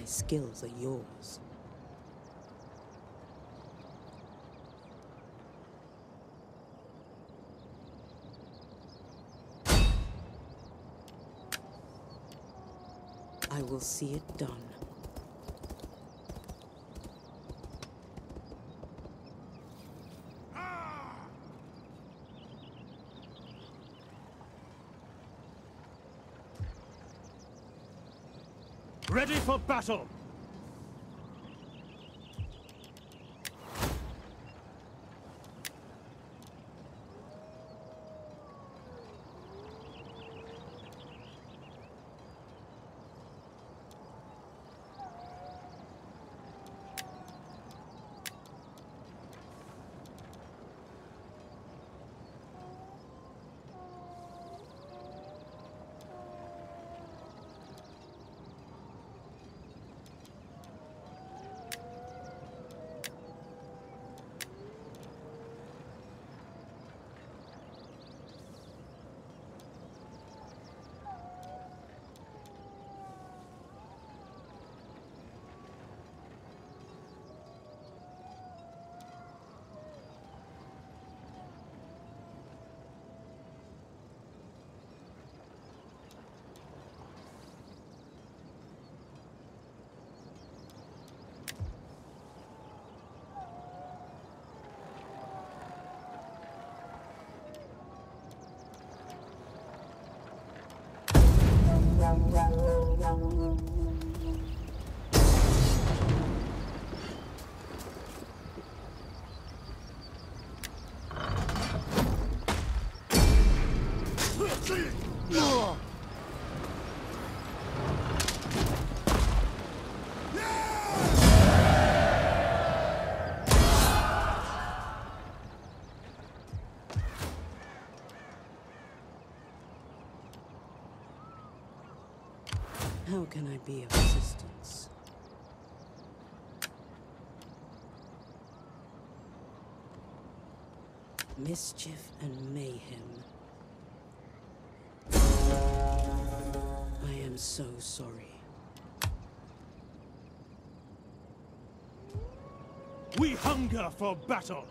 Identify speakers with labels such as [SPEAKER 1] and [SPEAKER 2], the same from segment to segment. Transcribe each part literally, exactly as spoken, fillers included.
[SPEAKER 1] My skills are yours. I will see it done.
[SPEAKER 2] Ready for battle!
[SPEAKER 1] How can I be of assistance? Mischief and mayhem. I am so sorry.
[SPEAKER 2] We hunger for battle!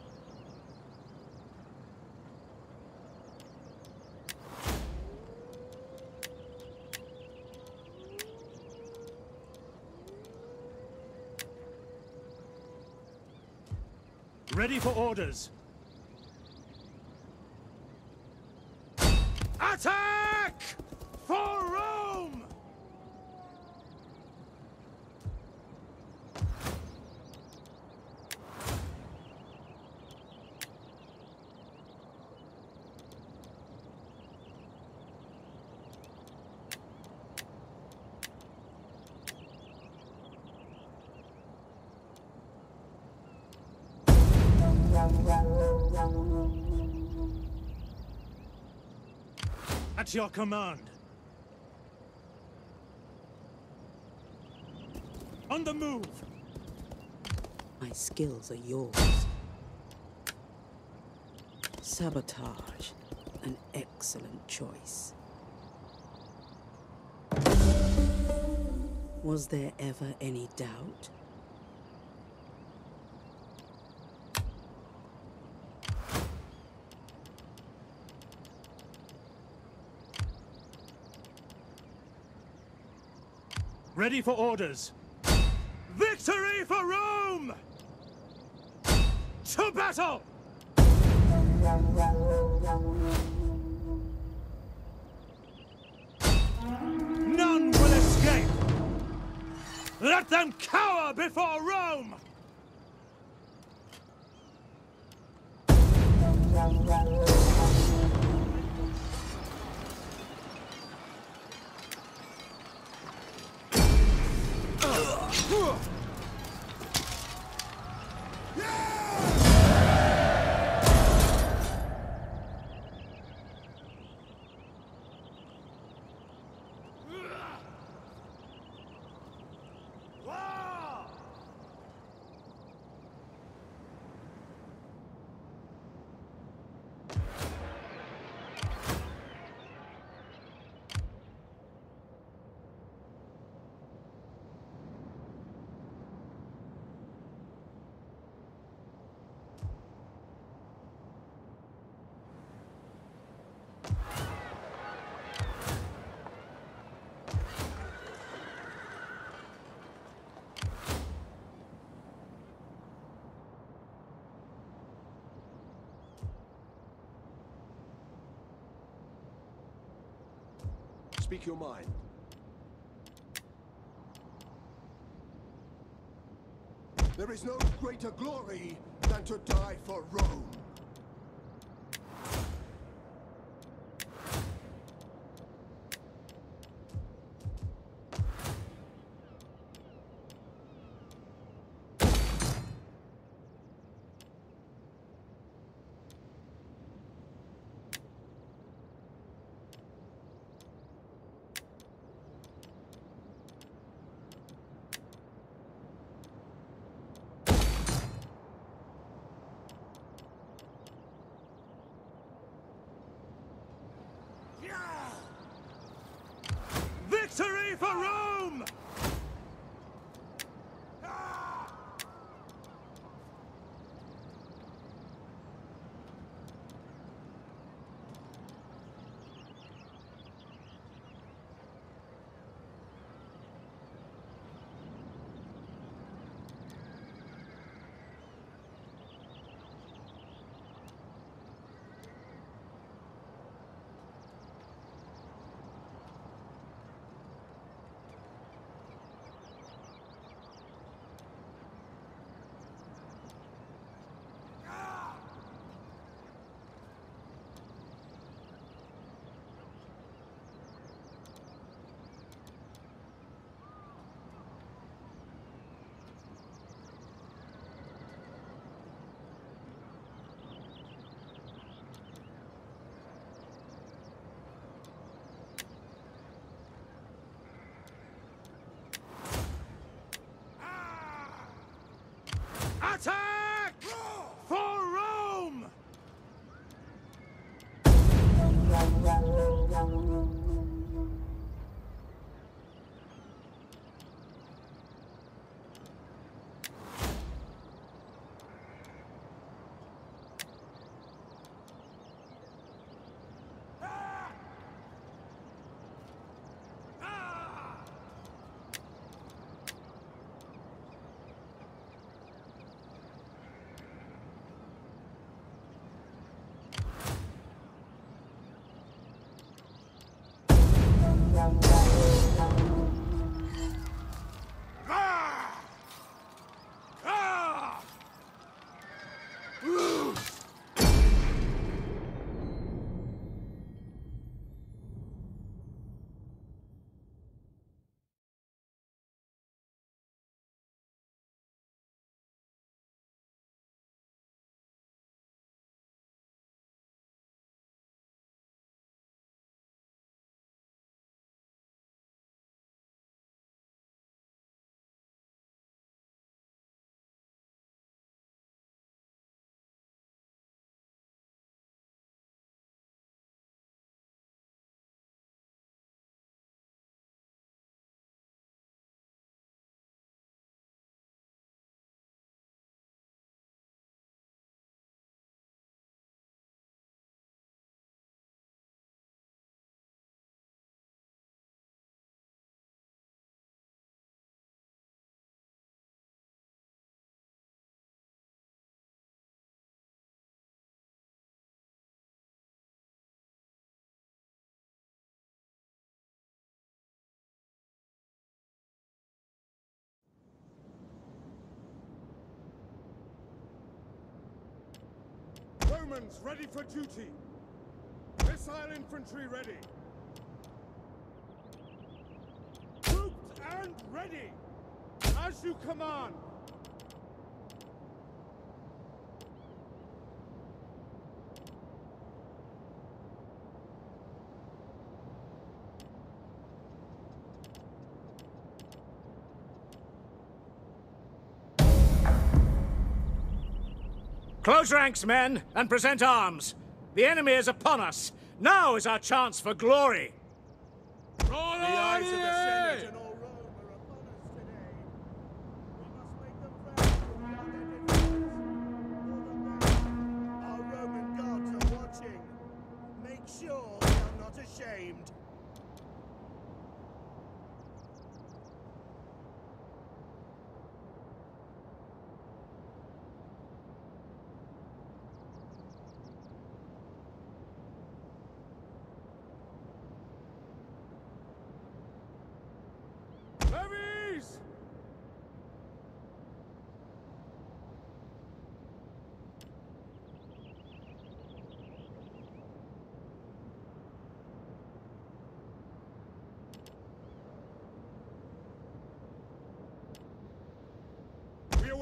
[SPEAKER 2] Ready for orders. Attack! For Rome! At your command. On the move.
[SPEAKER 1] My skills are yours. Sabotage, an excellent choice. Was there ever any doubt?
[SPEAKER 2] Ready for orders. Victory for Rome! To battle! None will escape! Let them cower before Rome!
[SPEAKER 3] Speak your mind. There is no greater glory than to die for Rome.
[SPEAKER 2] Victory for Rome! Attack! For Rome!
[SPEAKER 3] Romans ready for duty. Missile infantry ready. Grouped and ready. As you command.
[SPEAKER 2] Close ranks, men, and present arms. The enemy is upon us. Now is our chance for glory.
[SPEAKER 3] The eyes of the Senate and all Rome are upon us today. We must make them proud of their defense. More than that, our Roman gods are watching. Make sure they are not ashamed.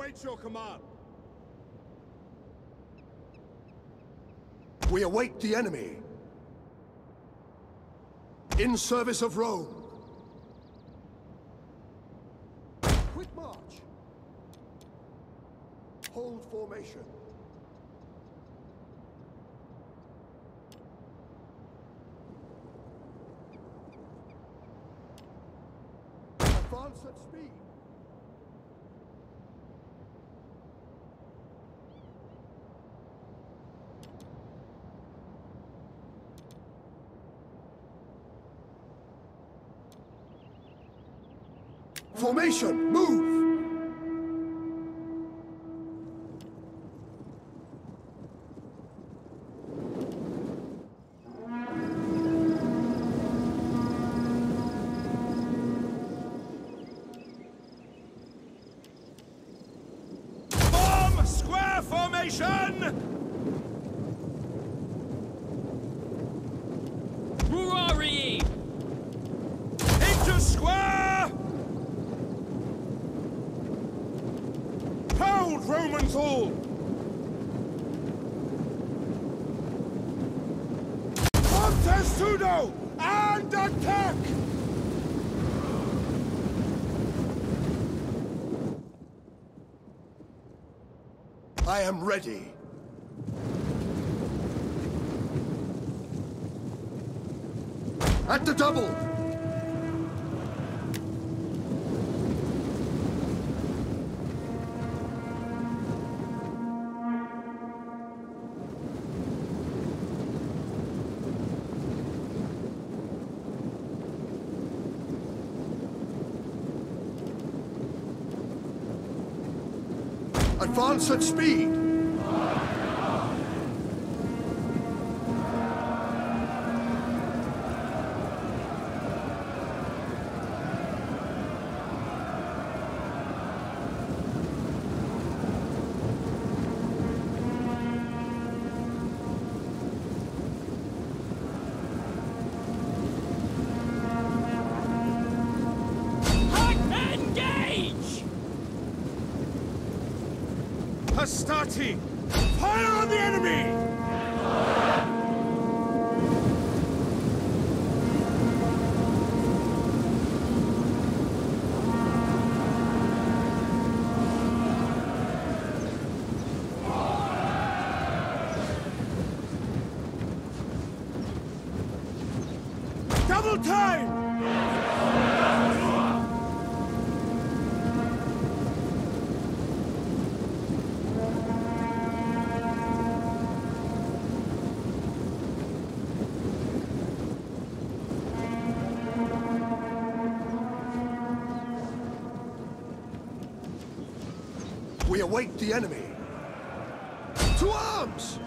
[SPEAKER 3] awaits your command.
[SPEAKER 4] We await the enemy. In service of Rome. Quick march. Hold formation. Advance at speed. Formation, move!
[SPEAKER 2] Form square formation!
[SPEAKER 5] Who are ye?
[SPEAKER 2] Into square! Hold, Romans all! Contestudo and attack!
[SPEAKER 4] I am ready. At the double! Advance at speed!
[SPEAKER 5] Engage!
[SPEAKER 2] Hastati! Fire on the enemy! Double time!
[SPEAKER 4] We await the enemy. To arms!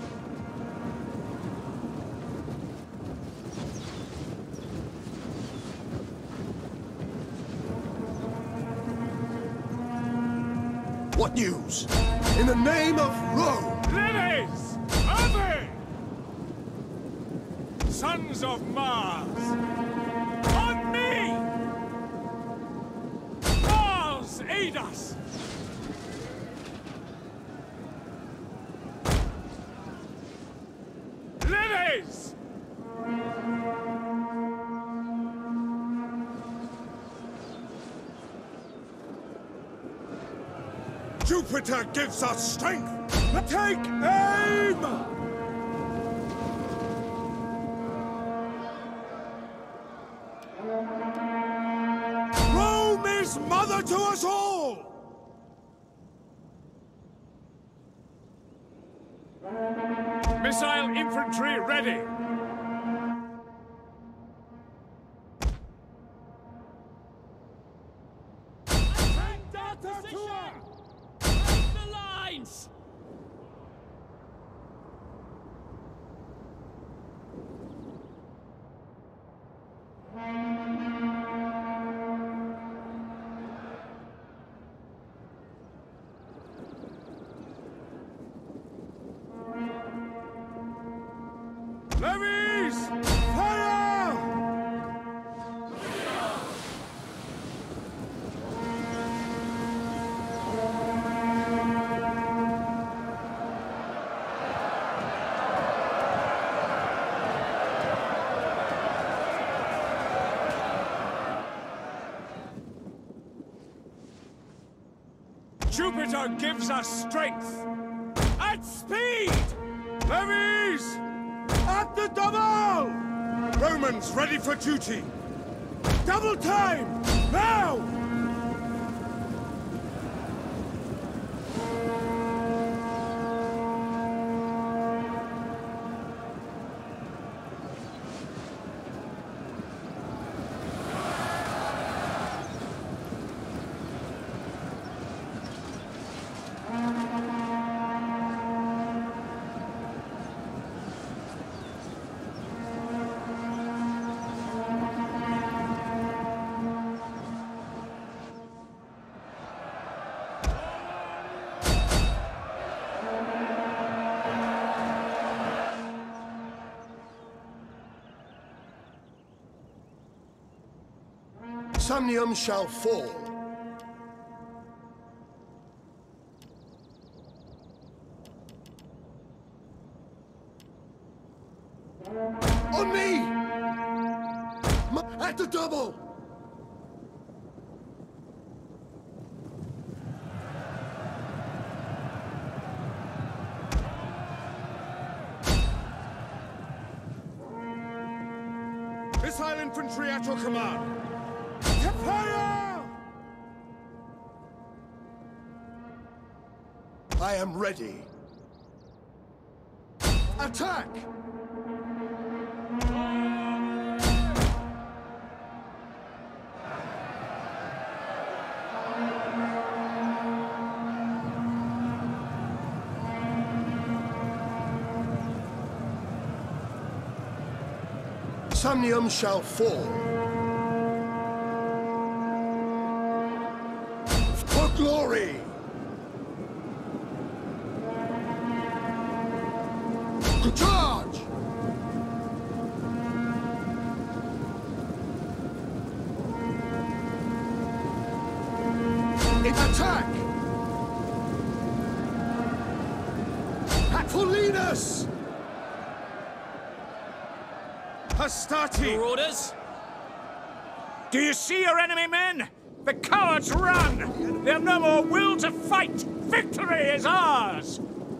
[SPEAKER 4] What news? In the name of Rome!
[SPEAKER 2] Lives! Ave! Sons of Mars! On me! Mars, aid us! Lives! Jupiter gives us strength! Take aim! Rome is mother to us all! Missile infantry ready!
[SPEAKER 5] The lines!
[SPEAKER 2] Levies! Fire! Jupiter gives us strength! At speed!
[SPEAKER 3] Levies! At the double! Romans ready for duty! Double time! Now!
[SPEAKER 4] Samnium shall fall. On me! M at the double!
[SPEAKER 3] Missile infantry at your command! To fire!
[SPEAKER 4] I am ready. Attack! Samnium shall fall. For glory! Charge! In attack! Apollina's!
[SPEAKER 3] Hastati!
[SPEAKER 5] Your orders?
[SPEAKER 2] Do you see your enemy, men? The cowards run! They have no more will to fight! Victory is ours!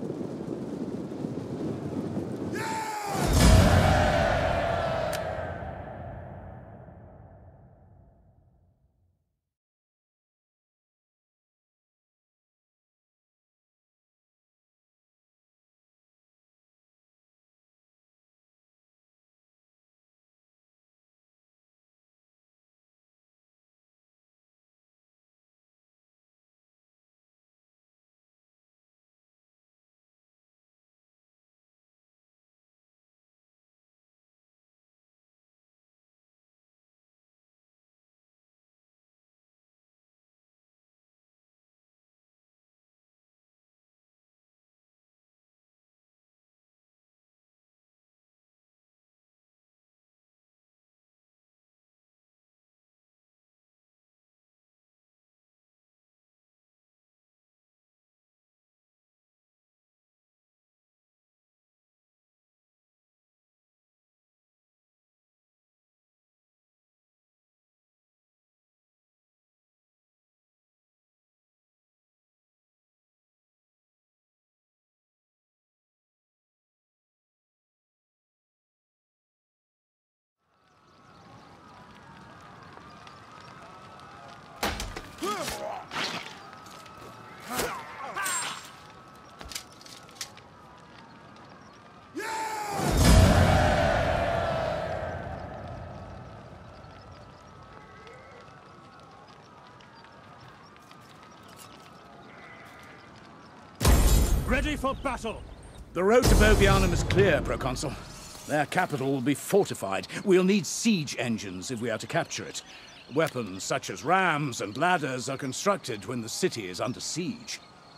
[SPEAKER 3] Ready for battle!
[SPEAKER 2] The road to Bovianum is clear, Proconsul. Their capital will be fortified. We'll need siege engines if we are to capture it. Weapons such as rams and ladders are constructed when the city is under siege.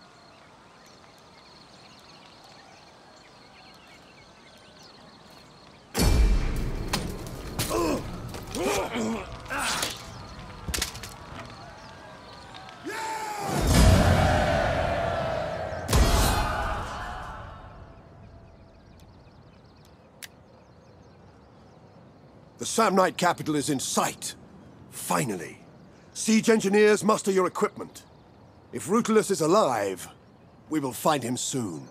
[SPEAKER 4] The Samnite capital is in sight. Finally. Siege engineers, muster your equipment. If Rutulus is alive, we will find him soon.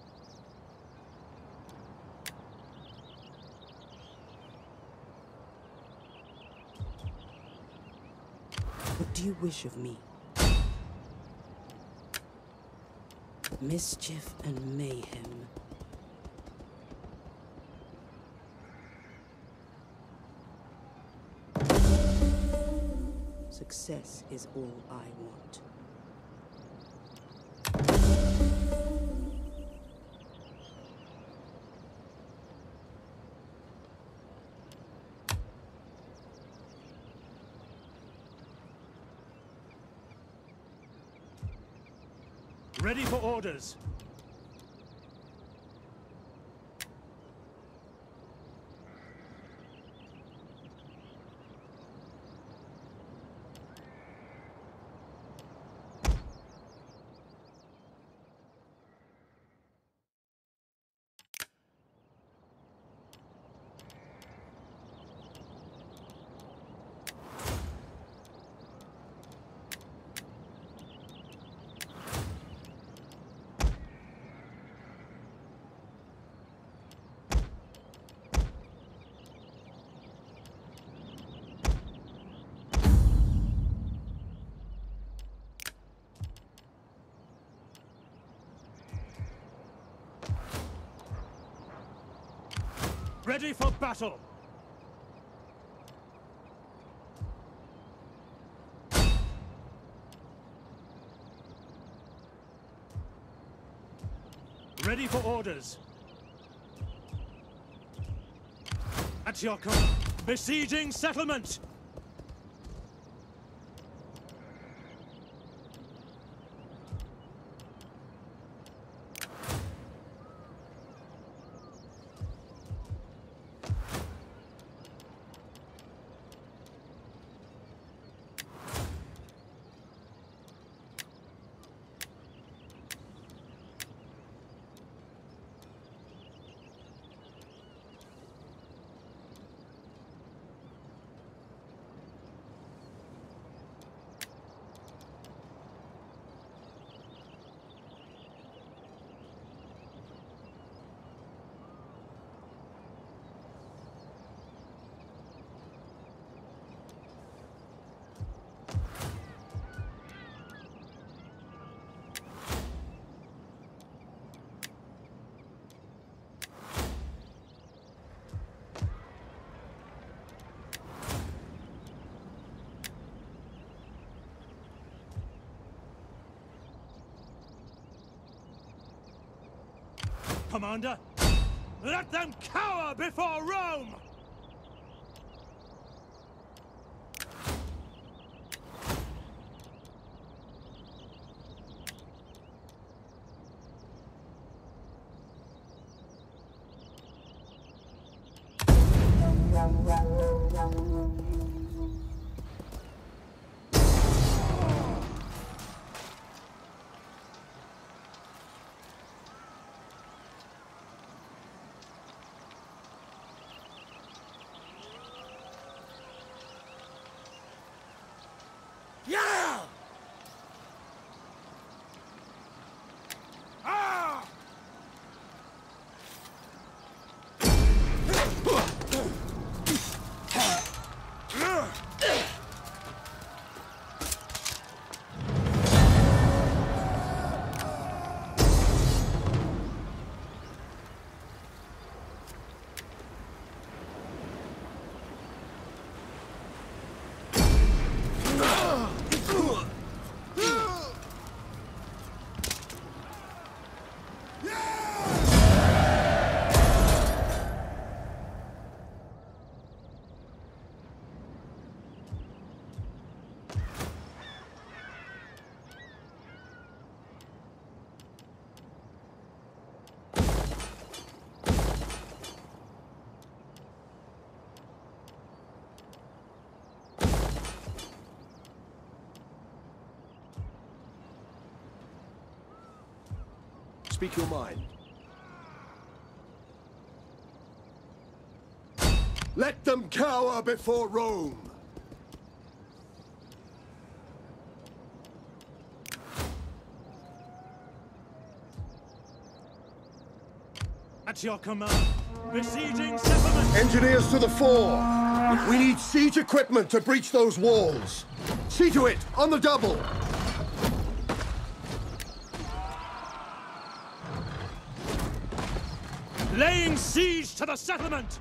[SPEAKER 1] What do you wish of me? Mischief and mayhem. Success is all I want.
[SPEAKER 3] Ready for orders. Ready for battle! Ready for orders! At your command! Besieging settlement! Commander, let them cower before Rome!
[SPEAKER 4] Yeah!
[SPEAKER 3] Ah!
[SPEAKER 4] Speak your mind. Let them cower before Rome!
[SPEAKER 3] At your command. Besieging settlement.
[SPEAKER 4] Engineers to the fore! We need siege equipment to breach those walls! See to it, on the double!
[SPEAKER 3] Laying siege to the settlement!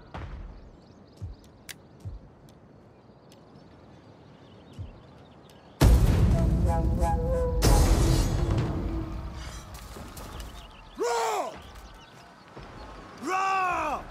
[SPEAKER 3] Roar! Roar!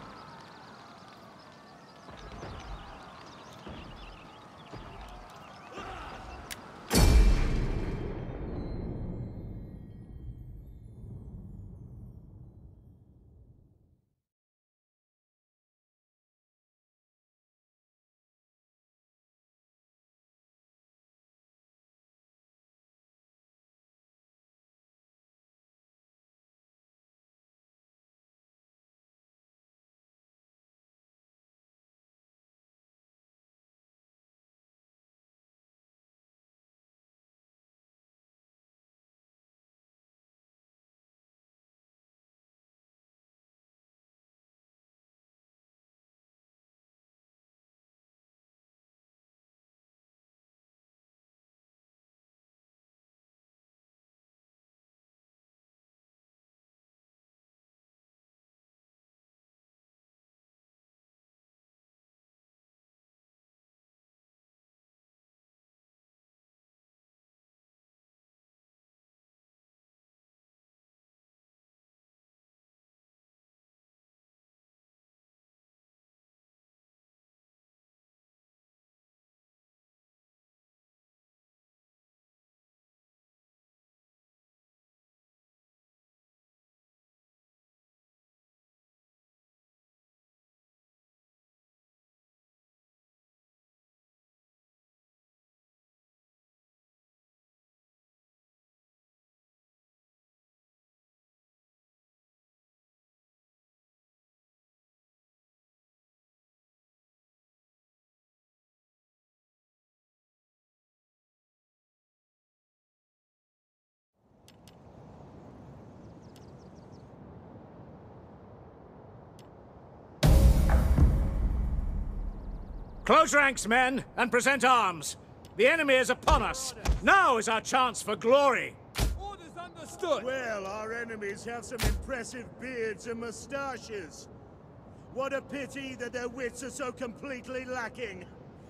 [SPEAKER 2] Close ranks, men, and present arms. The enemy is upon us. Now is our chance for glory.
[SPEAKER 5] Orders understood.
[SPEAKER 3] Well, our enemies have some impressive beards and moustaches. What a pity that their wits are so completely lacking.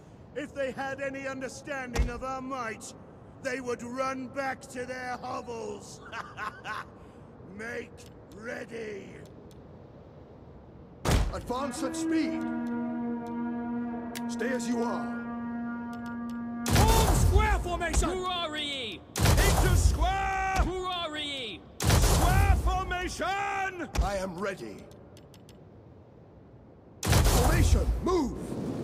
[SPEAKER 3] If they had any understanding of our might, they would run back to their hovels. Make ready.
[SPEAKER 4] Advance at speed! Stay as you are.
[SPEAKER 5] Form square formation! Hurrah!
[SPEAKER 3] Into square!
[SPEAKER 5] Hurrah!
[SPEAKER 3] Square formation!
[SPEAKER 4] I am ready. Formation, move!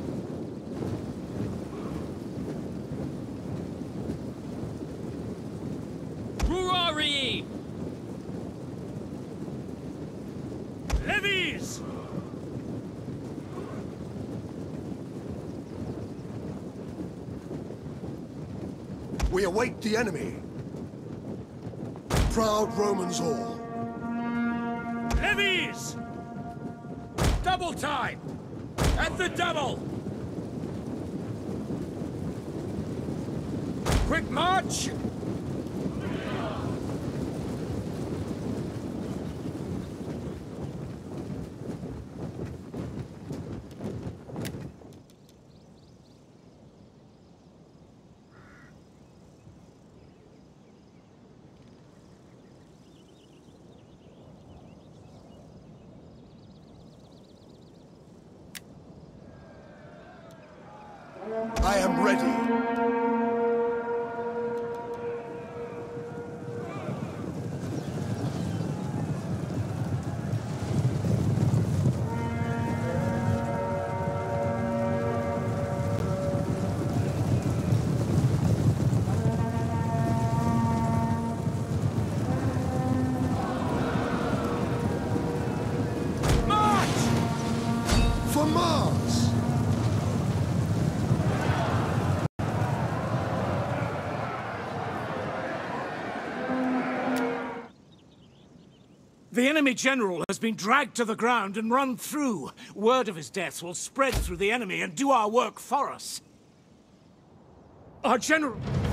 [SPEAKER 5] Hurrah!
[SPEAKER 3] Levies!
[SPEAKER 4] We await the enemy. Proud Romans all.
[SPEAKER 3] Levies!
[SPEAKER 5] Double time! At the double! Quick march!
[SPEAKER 4] I am ready. For Mars!
[SPEAKER 2] The enemy general has been dragged to the ground and run through. Word of his death will spread through the enemy and do our work for us. Our general...